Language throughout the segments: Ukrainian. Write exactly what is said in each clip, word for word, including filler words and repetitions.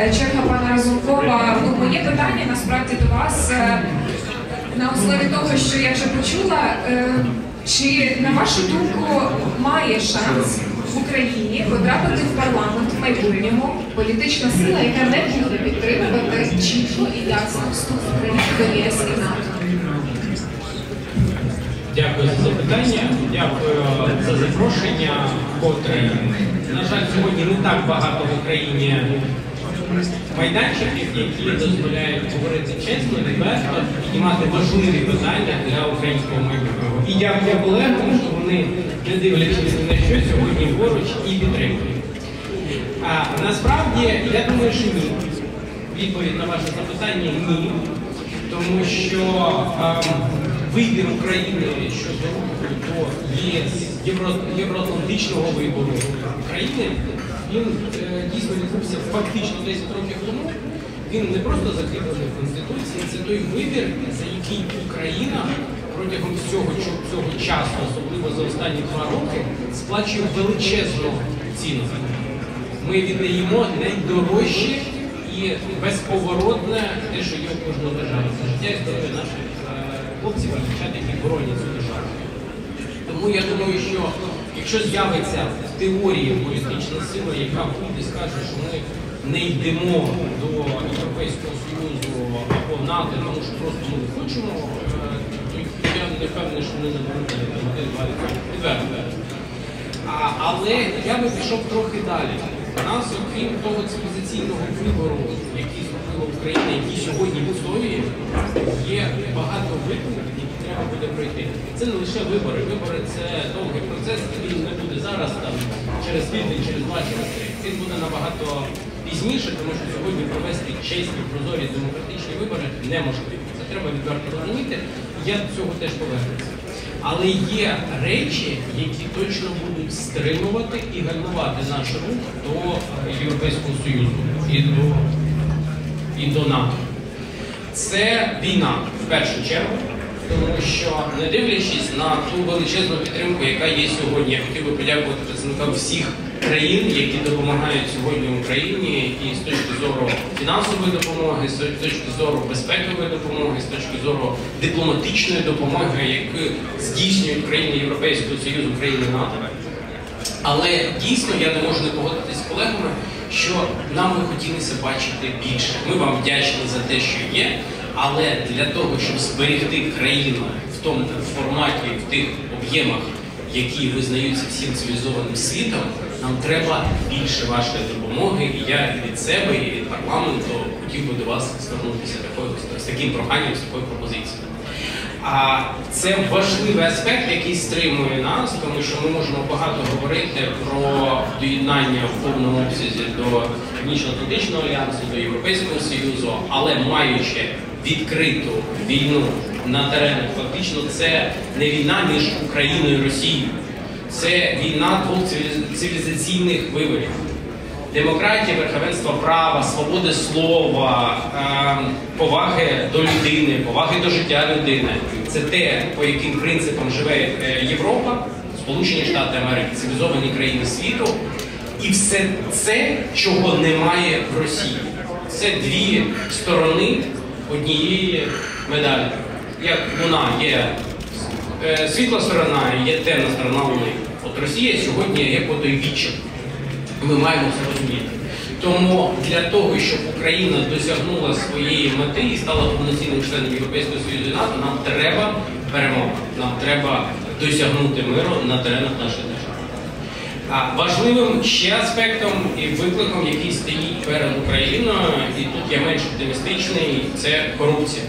черга пана Разумкова. Ну, моє питання насправді до вас на основі того, що я вже почула. Чи, на вашу думку, має шанс в Україні потрапити в парламент в майбутньому політична сила, яка не буде підтримувати чітко і ясно вступ України до ЄС і НАТО? Дякую за запитання, дякую за запрошення, котре, на жаль, сьогодні не так багато в Україні майданчиків, які дозволяють говорити чесно, відверто, піднімати важливі питання для українського майбутнього. І дякую колегам, що вони, не дивлячись ні на що, сьогодні поруч і підтримують. А насправді, я думаю, що ні. Відповідь на ваше запитання – ні. Тому що а, вибір України щодо руху до ЄС, Євро, євроатлантичного вибору України, він е, дійсно відбувся фактично десять років тому. Він не просто закріплений в Конституції, це той вибір, за який Україна протягом всього цього часу, особливо за останні два роки, сплачує величезну ціну. Ми віддаємо найдорожче і безповоротне те, що є у кожного держави. Це життя і здоров'я наших хлопців і дівчат, які боронять цю державу. Тому я думаю, що якщо з'явиться в теорії політична сила, яка буде і скаже, що ми не йдемо до Європейського Союзу або НАТО, тому що просто ми не хочемо, то я не впевнений, що вони не будуть відверто. Але я би пішов трохи далі. У нас, окрім того цивілізаційного вибору, який зробила Україна, який сьогодні в історії, є багато викликів, які треба буде пройти. Це не лише вибори. Вибори – це довгий процес, який не буде зараз, там, через тиждень, через два, через три. Він буде набагато пізніше, тому що сьогодні провести чесні, прозорі, демократичні вибори неможливо. Це треба відверто розуміти, і я до цього теж повернуся. Але є речі, які точно будуть стримувати і гальмувати наш рух до Європейського Союзу і до, і до НАТО. Це війна, в першу чергу, тому що, не дивлячись на ту величезну підтримку, яка є сьогодні, я хотів би подякувати представникам всіх країн, які допомагають сьогодні Україні, і з точки зору фінансової допомоги, з точки зору безпекової допомоги, з точки зору дипломатичної допомоги, яку здійснюють країни Європейського Союзу, країни НАТО. Але дійсно я не можу не погодитися з колегами, що нам би хотілося бачити більше. Ми вам вдячні за те, що є, але для того, щоб зберегти країну в тому форматі, в тих об'ємах, які визнаються всім цивілізованим світом, нам треба більше вашої допомоги, і я від себе, і від парламенту хотів би до вас звернутися з таким проханням, з такою пропозицією. А це важливий аспект, який стримує нас, тому що ми можемо багато говорити про доєднання в повному обсязі до Північно-Атлантичного альянсу, до Європейського Союзу, але маючи відкриту війну на теренах, фактично це не війна між Україною і Росією. Це війна двох цивілізаційних виборів. Демократія, верховенство права, свободи слова, поваги до людини, поваги до життя людини. Це те, по яким принципам живе Європа, Сполучені Штати Америки, цивілізовані країни світу. І все це, чого немає в Росії. Це дві сторони однієї медалі. Як луна є світла сторона, є темна сторона Луни. От Росія сьогодні є потойбіччям. Ми маємо це розуміти. Тому для того, щоб Україна досягнула своєї мети і стала повноцінним членом Європейського Союзу і НАТО, нам треба перемога. Нам треба досягнути миру на теренах нашої держави. А важливим ще аспектом і викликом, який стоїть перед Україною, і тут я менш оптимістичний, це корупція.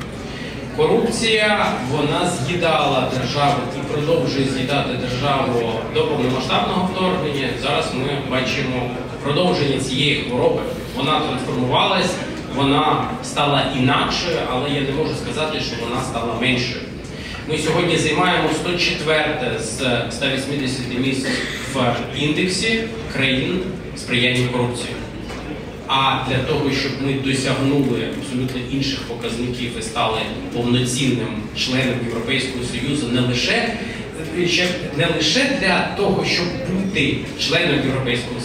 Корупція, вона з'їдала державу і продовжує з'їдати державу до повномасштабного вторгнення. Зараз ми бачимо продовження цієї хвороби. Вона трансформувалась, вона стала інакшою, але я не можу сказати, що вона стала меншою. Ми сьогодні займаємо сто четверте з ста вісімдесяти місць в індексі країн сприяння корупції. А для того, щоб ми досягнули абсолютно інших показників і стали повноцінним членом Європейського Союзу, не лише, не лише для того, щоб бути членом Європейського Союзу,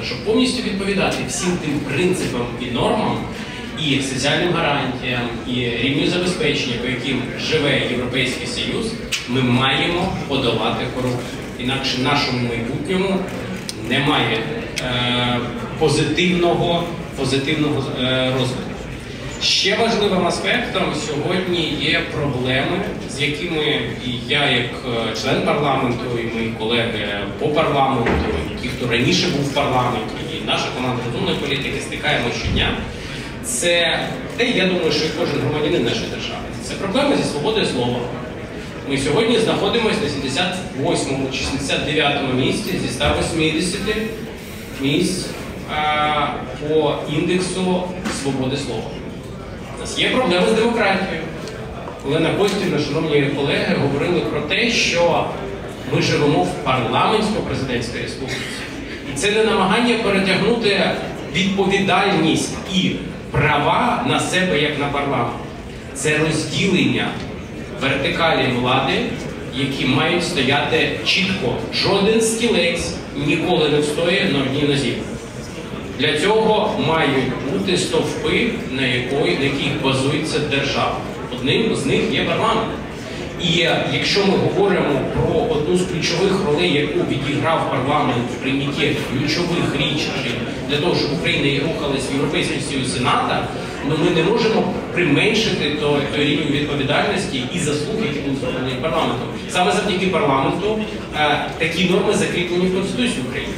щоб повністю відповідати всім тим принципам і нормам, і соціальним гарантіям, і рівню забезпечення, по яким живе Європейський Союз, ми маємо подолати корупцію. Інакше в нашому майбутньому немає е, позитивного, позитивного е, розвитку. Ще важливим аспектом сьогодні є проблеми, з якими і я, як член парламенту, і мої колеги по парламенту, і ті, хто раніше був в парламенті, і наша команда розумної політики стикаємо щодня. Це те, я думаю, що і кожен громадянин нашої держави. Це проблеми зі свободою слова. Ми сьогодні знаходимося на сімдесят восьмому чи сімдесят дев'ятому місці зі ста восьмидесяти місць а, по індексу свободи слова. У нас є проблеми з демократією. Олена Костівна, шановні колеги, говорили про те, що ми живемо в парламентсько-президентській республіці. І це не намагання перетягнути відповідальність і права на себе, як на парламент. Це розділення вертикалі влади, які мають стояти чітко. Жоден стілець ніколи не встоїть на одній нозі. Для цього мають бути стовпи, на, якої, на яких базується держава. Одним з них є парламент. І якщо ми говоримо про одну з ключових ролей, яку відіграв парламент в прийнятті ключових рішень для того, щоб Україна рухалась в Європейський Союз і НАТО, ну ми не можемо применшити той, той рівень відповідальності і заслуг, які були зроблені парламентом. Саме завдяки парламенту е, такі норми закріплені в Конституції України.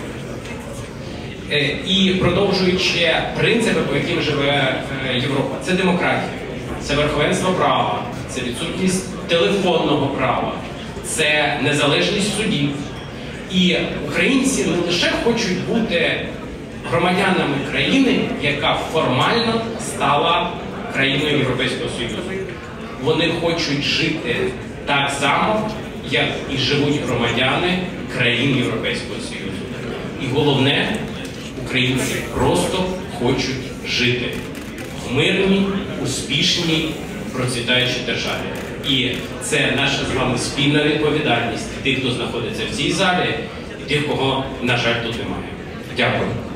Е, і продовжуючи принципи, по яким живе е, Європа, це демократія, це верховенство права, це відсутність телефонного права, це незалежність судів. І українці не лише хочуть бути громадянами країни, яка формально стала країною Європейського Союзу. Вони хочуть жити так само, як і живуть громадяни країн Європейського Союзу. І головне, українці просто хочуть жити в мирній, успішній, процвітаючій державі. І це наша з вами спільна відповідальність тих, хто знаходиться в цій залі, і тих, кого, на жаль, тут немає. Дякую.